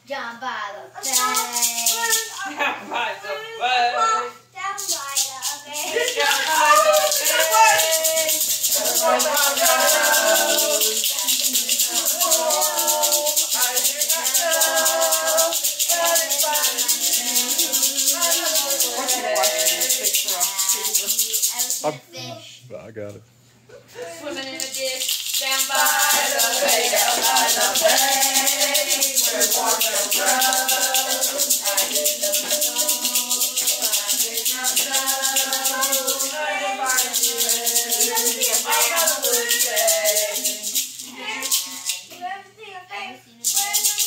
Down by the bay. Down by the bay. Down by the bay. Down by the bay. Down by the I got it. Swimming in a dish. Down by the bay. Down by the bay. Where water grows. I did not know. I did not know. Everybody I got a little day.